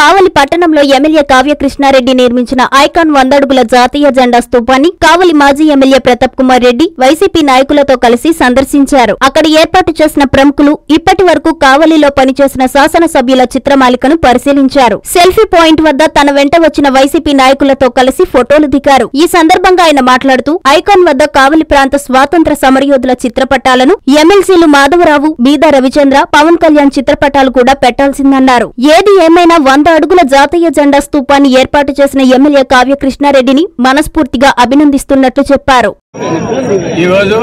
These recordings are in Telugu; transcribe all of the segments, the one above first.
కావలి పట్టణంలో ఎమ్మెల్యే కావ్య కృష్ణారెడ్డి నిర్మించిన ఐకాన్ 100 అడుగుల జాతీయ జెండా స్తూపాన్ని కావలి మాజీ ఎమ్మెల్యే ప్రతాప్ కుమార్ రెడ్డి వైసీపీ నాయకులతో కలిసి సందర్శించారు. అక్కడ ఏర్పాటు చేసిన ప్రముఖులు ఇప్పటి వరకు కావలిలో పనిచేసిన శాసనసభ్యుల చిత్రమాలికను పరిశీలించారు. సెల్ఫీ పాయింట్ వద్ద తన వెంట వచ్చిన వైసీపీ నాయకులతో కలిసి ఫోటోలు దిగారు. ఈ సందర్భంగా ఆయన మాట్లాడుతూ ఐకాన్ వద్ద కావలి ప్రాంత స్వాతంత్ర సమరయోధుల చిత్రపటాలను ఎమ్మెల్సీలు మాధవరావు, బీదా రవిచంద్ర, పవన్ కళ్యాణ్ చిత్రపటాలు కూడా పెట్టాల్సిందన్నారు. ఏది ఏమైనా 100 అడుగుల జాతీయ జెండా స్తూపాన్ని ఏర్పాటు చేసిన ఎమ్మెల్యే కావ్య కృష్ణారెడ్డిని మనస్ఫూర్తిగా అభినందిస్తున్నట్లు చెప్పారు. ఈరోజు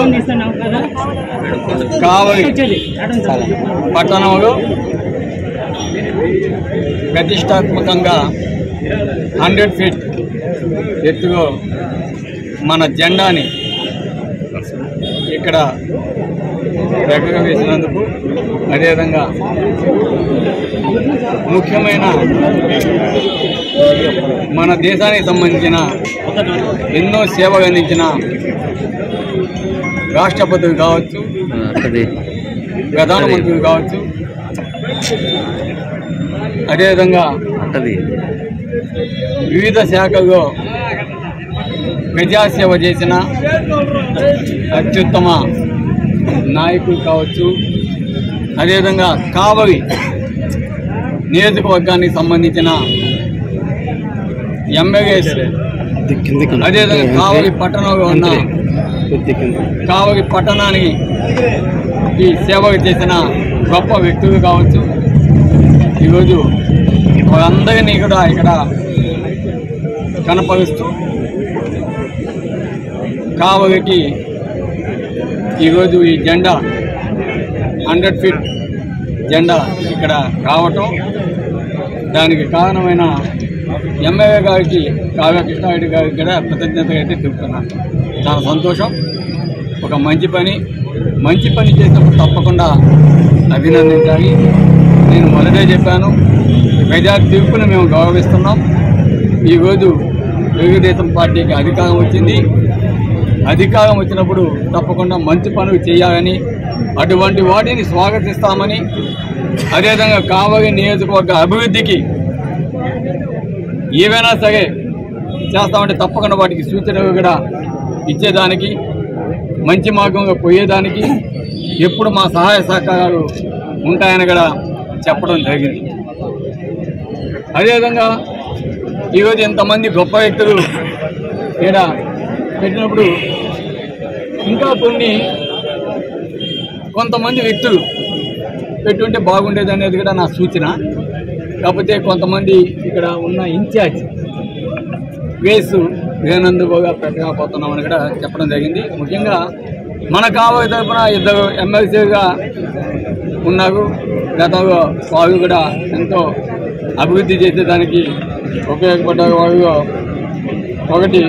కావలి పట్టణంలో ప్రతిష్టాత్మకంగా 100 ఫీట్ ఎత్తులో మన జెండాని ఇక్కడ దగ్గరగా వేసినందుకు, అదేవిధంగా ముఖ్యమైన మన దేశానికి సంబంధించిన ఎన్నో సేవలు అందించిన రాష్ట్రపతులు కావచ్చు, ప్రధానమంత్రులు కావచ్చు, అదేవిధంగా వివిధ శాఖల్లో ప్రజాసేవ చేసిన అత్యుత్తమ నాయకులు కావచ్చు, అదేవిధంగా కావలి నియోజకవర్గానికి సంబంధించిన ఎమ్మెల్యేస్, అదేవిధంగా కావలి పట్టణంలో ఉన్న కావలి పట్టణానికి ఈ సేవలు చేసిన గొప్ప వ్యక్తులు కావచ్చు, ఈరోజు వాళ్ళందరినీ కూడా ఇక్కడ కనపరుస్తూ కావలికి ఈరోజు ఈ జెండా 100 ఫీట్ జెండా ఇక్కడ రావటం, దానికి కారణమైన ఎమ్మెల్యే గారికి కావ్య కృష్ణారెడ్డి గారికి కూడా కృతజ్ఞతగా అయితే తెలుపుతున్నాను. చాలా సంతోషం. ఒక మంచి పని చేసినప్పుడు తప్పకుండా అభినందించాలి. నేను మొదటే చెప్పాను, ప్రజా తీర్పును మేము గౌరవిస్తున్నాం. ఈరోజు తెలుగుదేశం పార్టీకి అధికారం వచ్చింది. అధికారం వచ్చినప్పుడు తప్పకుండా మంచి పనులు చేయాలని, అటువంటి వాటిని స్వాగతిస్తామని, అదేవిధంగా కావలి నియోజకవర్గ అభివృద్ధికి ఏవైనా సరే చేస్తామంటే తప్పకుండా వాటికి సూచనలు కూడా ఇచ్చేదానికి, మంచి మార్గంగా పోయేదానికి ఎప్పుడు మా సహాయ సహకారాలు ఉంటాయని కూడా చెప్పడం జరిగింది. అదేవిధంగా ఈరోజు ఎంతమంది గొప్ప వ్యక్తులు ఇక్కడ పెట్టినప్పుడు ఇంకా కొంతమంది వ్యక్తులు పెట్టుంటే బాగుండేది అనేది కూడా నా సూచన. కాకపోతే కొంతమంది ఇక్కడ ఉన్న ఇన్ఛార్జ్ వేసు వేనందుగా పెట్టకపోతున్నామని కూడా చెప్పడం జరిగింది. ముఖ్యంగా మన కావలి తరఫున 2 ఎమ్మెల్సీగా ఉన్నారు. గతంలో వాళ్ళు కూడా ఎంతో అభివృద్ధి చేసేదానికి ఉపయోగపడ్డారు. వాళ్ళు ఒకటి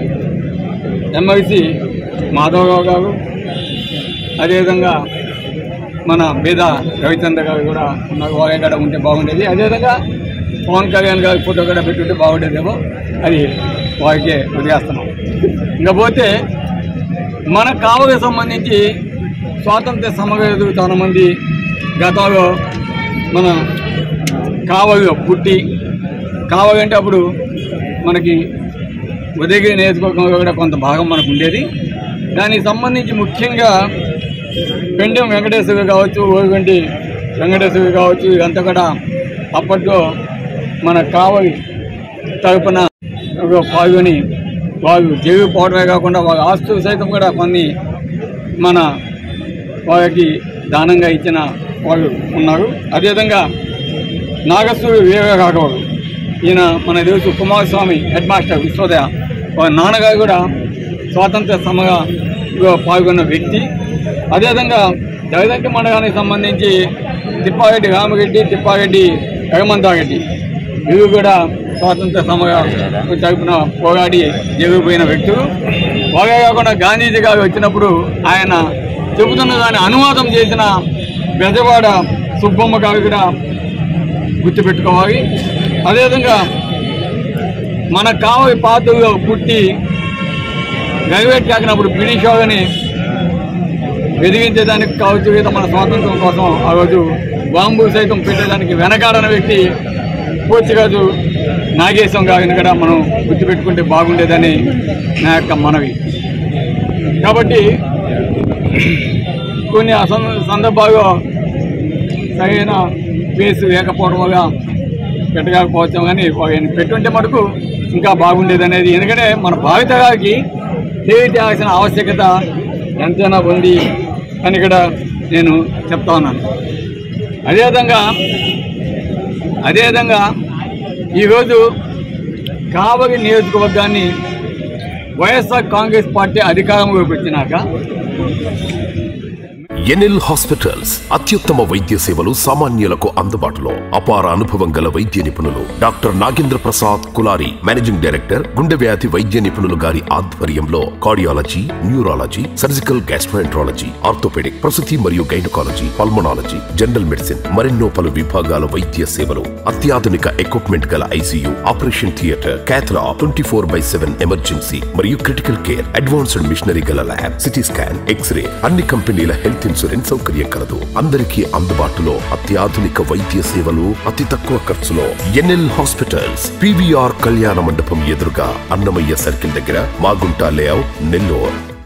ఎమ్మెల్సీ మాధవరావు గారు, అదేవిధంగా మన బీదా రవిచంద్ర గారు కూడా ఉన్నారు. వాళ్ళే కూడా ఉంటే బాగుండేది. అదేవిధంగా పవన్ కళ్యాణ్ గారి ఫోటో కూడా పెట్టుంటే బాగుండేదేమో, అది వారికే వదిలేస్తున్నాం. ఇకపోతే మన కావలికి సంబంధించి స్వాతంత్ర సమరయోధులు చాలామంది గతంలో మన కావలిలో పుట్టి, కావలి అంటే అప్పుడు మనకి ఉదయగిరి నియోజకవర్గంలో కూడా కొంత భాగం మనకు ఉండేది. దానికి సంబంధించి ముఖ్యంగా పెండెం వెంకటేశ్వరి కావచ్చు, ఓరిగంటి వెంకటేశ్వరి కావచ్చు, ఇదంతా కూడా అప్పట్లో మన కావలి తరపున పాల్గొని వాళ్ళు జైలు పోవడమే కాకుండా వాళ్ళ ఆస్తులు సైతం కూడా కొన్ని మన వాళ్ళకి దానంగా ఇచ్చిన వాళ్ళు ఉన్నారు. అదేవిధంగా నాగసూరి వీరరాఘవుడు, ఈయన మన తెలుసు కుమారస్వామి హెడ్ మాస్టర్ విశ్వోదయ, వాళ్ళ నాన్నగారు కూడా స్వాతంత్ర సమరంలో పాల్గొన్న వ్యక్తి. అదేవిధంగా జగదంకి మండలానికి సంబంధించి తిప్పారెడ్డి రామరెడ్డి, తిప్పారెడ్డి హనుమంతారెడ్డి, ఇవి కూడా స్వాతంత్ర సమరం తరపున పోరాడి జరిగిపోయిన వ్యక్తులు. వాళ్ళే కాకుండా గాంధీజీ గారు వచ్చినప్పుడు ఆయన చెబుతున్న దాన్ని అనువాదం చేసిన బెజవాడ సుబ్బమ్మ గారు కూడా గుర్తుపెట్టుకోవాలి. అదేవిధంగా మన కావలి పాత్రలో పుట్టి రైల్వే ట్రాక్ అప్పుడు బ్రిటిష్ వాళ్ళని వెదిగించేదానికి కావచ్చు, లేదా మన స్వాతంత్రం కోసం ఆ రోజు బాంబు సైతం పెట్టేదానికి వెనకాడని వ్యక్తి పోచిరాజు నాగేశం గారిని కూడా మనం గుర్తుపెట్టుకుంటే బాగుండేదని నా యొక్క మనవి. కాబట్టి కొన్ని సందర్భాల్లో సరైన ఫేస్ లేకపోవడం వల్ల పెట్టకపోవచ్చాం, కానీ పెట్టుంటే మటుకు ఇంకా బాగుండేదనేది. ఎందుకంటే మన భావితరాలకి తెలియజేయాల్సిన ఆవశ్యకత ఎంతైనా ఉంది అని ఇక్కడ నేను చెప్తా ఉన్నాను. అదేవిధంగా ఈరోజు కావలి నియోజకవర్గాన్ని వైఎస్ఆర్ కాంగ్రెస్ పార్టీ అధికారంలోకి వచ్చినాక ఎన్ఎల్ హాస్పిటల్స్ అత్యుత్తమ వైద్య సేవలు సామాన్యులకు అందుబాటులో. అపార అనుభవం గల వైద్య నిపుణులు doctor Nagendra Prasad Kulari, managing director, గుండె వ్యాధి వైద్య నిపుణులు గారి ఆధ్వర్యంలో cardiology, neurology, surgical gastroenterology, orthopaedic, ప్రసూతి మరియు గైనకాలజీ, పల్మనాలజీ, జనరల్ మెడిసిన్ మరెన్నో పలు విభాగాల వైద్య సేవలు. అత్యాధునిక ఎక్విప్మెంట్ గల ICU, operation theatre, cath lab, 24/7 emergency మరియు క్రిటికల్ కేర్, అడ్వాన్స్డ్ మిషనరీ గల ల్యాబ్, సిటీ స్కాన్, ఎక్స్రే, అన్ని కంపెనీల హెల్త్ ఇన్సూరెన్స్ సౌకర్యం కలదు. అందరికీ అందుబాటులో అత్యాధునిక వైద్య సేవలు అతి తక్కువ ఖర్చులో. ఎన్ఎల్ హాస్పిటల్స్, పివిఆర్ కళ్యాణ మండపం ఎదురుగా, అన్నమయ్య సర్కిల్ దగ్గర, మాగుంట లేఅవుట్, నెల్లూరు.